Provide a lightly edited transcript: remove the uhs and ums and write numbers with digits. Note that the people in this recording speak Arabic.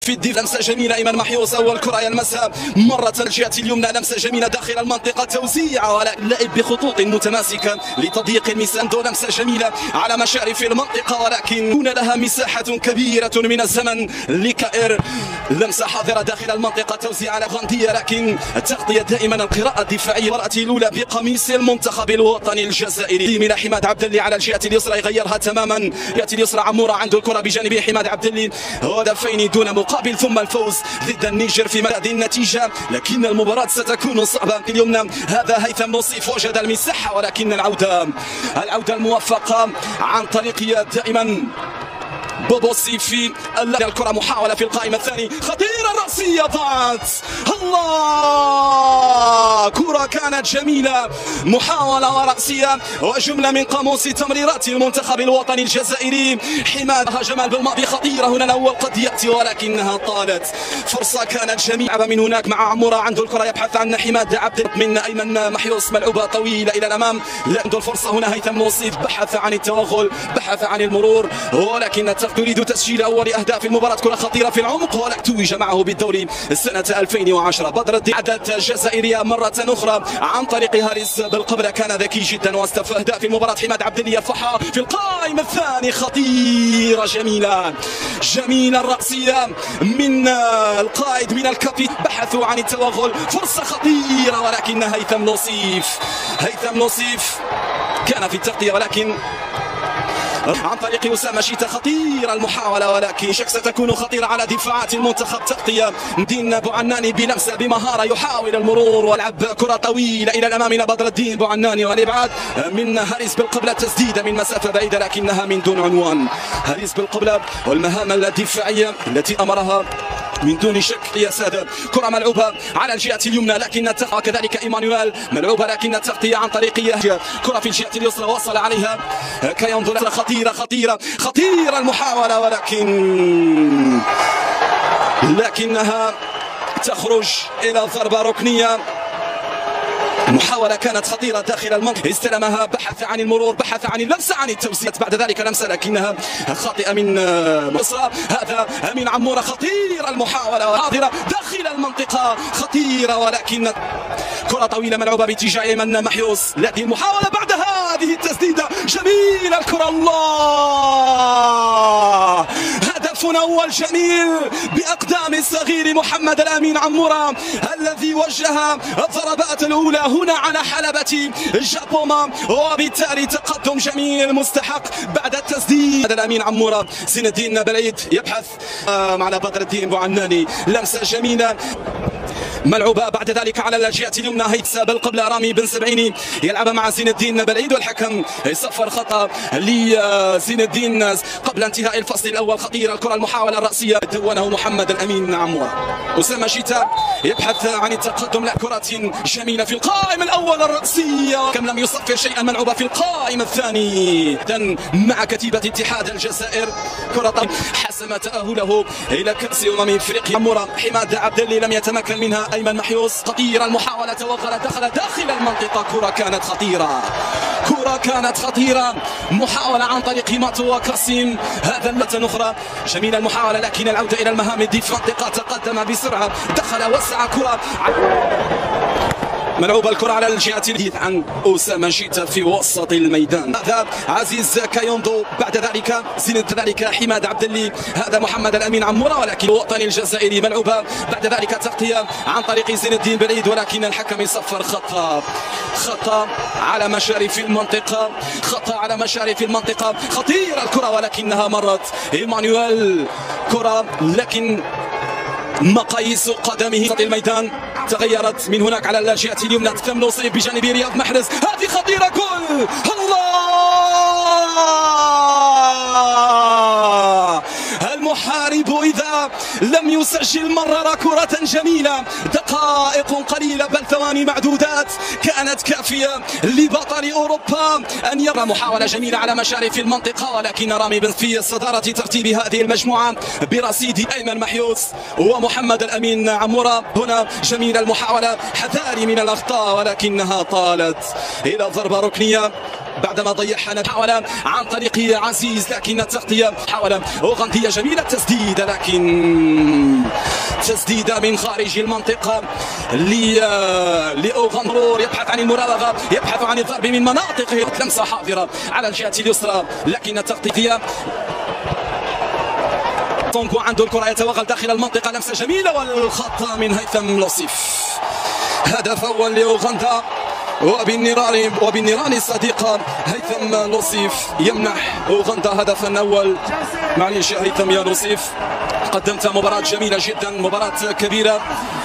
في الدفاع. لمسة جميلة أيمن محيوس، أول كرة يلمسها مرة الجهة اليمنى، لمسة جميلة داخل المنطقة، توزيع ولكن بخطوط متماسكة لتضييق المساحة. لمسة جميلة على مشارف المنطقة ولكن دون لها مساحة كبيرة من الزمن لكائر. لمسة حاضرة داخل المنطقة، توزيع على غاندية لكن التغطية دائما القراءة الدفاعية. المرأة الأولى بقميص المنتخب الوطني الجزائري من حماد عبد اللي على الجهة اليسرى، يغيرها تماما. الجهة اليسرى عمورة عنده الكرة بجانبه حماد عبد اللي، هدفين دون مقابل ثم الفوز ضد النيجر في هذه النتيجة، لكن المباراة ستكون صعبة. اليمنى هذا هيثم نصيف وجد المساحة ولكن العودة الموفقة عن طريق دائما بوبو سيفي. الكرة محاولة في القائمة الثاني، خطيرة الرأسية ضاعت. الله، كرة كانت جميلة، محاولة ورأسية وجملة من قاموس تمريرات المنتخب الوطني الجزائري. حماد جمال بالماضي خطيرة هنا، الأول قد يأتي ولكنها طالت. فرصة كانت جميلة من هناك مع عمورة، عنده الكرة يبحث عن حماد عبد من أيمن محيوس، ملعوبة طويلة إلى الأمام، عنده الفرصة هنا هيثم نصيف، بحث عن التوغل، بحث عن المرور ولكن تريد تسجيل أول أهداف المباراة. كرة خطيرة في العمق ولكن توج معه بالدوري سنة 2010. بدر الدين عدت الجزائرية مرة أخرى عن طريق هاريس بالقبلة، كان ذكي جدا واستفاد في المباراة. حماد عبد اللي يرفعها في القائمة الثاني، خطيرة جميلة الرأسية من القائد من الكابيت، بحثوا عن التوغل، فرصة خطيرة ولكن هيثم نصيف كان في التغطية ولكن عن طريق أسامة شيتا. خطيرة المحاولة ولكن ستكون خطيرة على دفاعات المنتخب. تغطية دين بوعناني بلمسة بمهارة، يحاول المرور ولعب كرة طويلة إلى الأمام إلى بدر الدين بوعناني، والإبعاد من هاريس بالقبلة، تسديدة من مسافة بعيدة لكنها من دون عنوان. هاريس بالقبلة والمهام الدفاعية التي أمرها من دون شك يا سادة. كرة ملعوبة على الجهة اليمنى لكن التغطية كذلك إيمانويل ملعوبة لكن التغطية عن طريق كرة في الجهة اليسرى، وصل عليها كيانضو. خطيرة المحاولة لكنها تخرج إلى ضربة ركنية. المحاولة كانت خطيرة داخل المنطقة، استلمها، بحث عن المرور، بحث عن اللمسة، عن التوزيع، بعد ذلك لمسة لكنها خاطئة من مصر. هذا من عمورة، خطيرة المحاولة حاضرة داخل المنطقة، خطيرة ولكن كرة طويلة ملعوبة باتجاه أيمن محيوس. لكن المحاولة بعد هذه التسديدة جميلة الكرة. الله، هدف أول جميل بأقدام الصغير محمد الأمين عمورة الذي وجه الضربات الأولى هنا على حلبة جابوما، وبالتالي تقدم جميل مستحق بعد التسديد. الأمين عمورة، زين الدين بلعيد يبحث على بدر الدين بوعناني، لمسة جميلة ملعوبة بعد ذلك على الجهة اليمنى. هيتسا بالقبلة، رامي بن سبعيني يلعب مع زين الدين بلعيد والحكم يصفر خطأ لزين الدين قبل انتهاء الفصل الأول. خطيرة الكرة، المحاولة الرأسية دونه محمد الأمين عمورة. أسامة شيتا يبحث عن التقدم، لا كرة جميلة في القائمة الأول الرأسية، كم لم يصفر شيئا، ملعوبة في القائمة الثاني مع كتيبة اتحاد الجزائر. كرة حسم تأهله إلى كأس أفريقيا. عمورة، حماد عبد اللي لم يتمكن منها أيمن محيوس. خطيرة المحاولة، توغل، دخل داخل المنطقة. كرة كانت خطيرة، محاولة عن طريق ماتو وكاسيم. هذا مرة أخرى جميلة المحاولة لكن العودة إلى المهام الدفاع. تقدم بسرعة، دخل وسع كرة ملعوبة الكرة على الجهة اليد عن أسامة شيتا في وسط الميدان. هذا عزيز كايوندو، بعد ذلك ذلك حماد عبد اللي، هذا محمد الأمين عمورة ولكن الوطني الجزائري. ملعوبة بعد ذلك تغطية عن طريق زين الدين بلعيد ولكن الحكم يصفر خطأ على مشارف المنطقة. خطيرة الكرة ولكنها مرت إيمانويل. كرة لكن مقاييس قدمه في الميدان تغيرت من هناك على الجهة اليمنى. تم نصيب بجانب رياض محرز، هذه خطيرة، جول. الله، المحارب إذا لم يسجل مرر كرة جميلة. دقائق قليلة بل ثواني معدودات كانت كافية لبطل أوروبا أن يرى محاولة جميلة على مشارف المنطقة، ولكن رامي بن في صدارة ترتيب هذه المجموعة برصيد أيمن محيوس ومحمد الأمين عمورة. هنا جميلة المحاولة، حذاري من الأخطاء ولكنها طالت إلى ضربة ركنية بعدما ضيعها. محاولة عن طريق عزيز لكن التغطية، محاولة أوغندية جميلة، التسديد لكن تسديده من خارج المنطقه لأوغندرور، يبحث عن المراوغه، يبحث عن الضرب من مناطقه، لمسه حاضره على الجهه اليسرى لكن التغطيه. طونغو عنده الكره، يتوغل داخل المنطقه، لمسه جميله والخط من هيثم لوصيف. هدف اول لاوغندا وبالنيران الصديقه. هيثم لوصيف يمنح اوغندا هدفا اول. معليش يا هيثم يا لوصيف، قدمت مباراة جميلة جدا، مباراة كبيرة.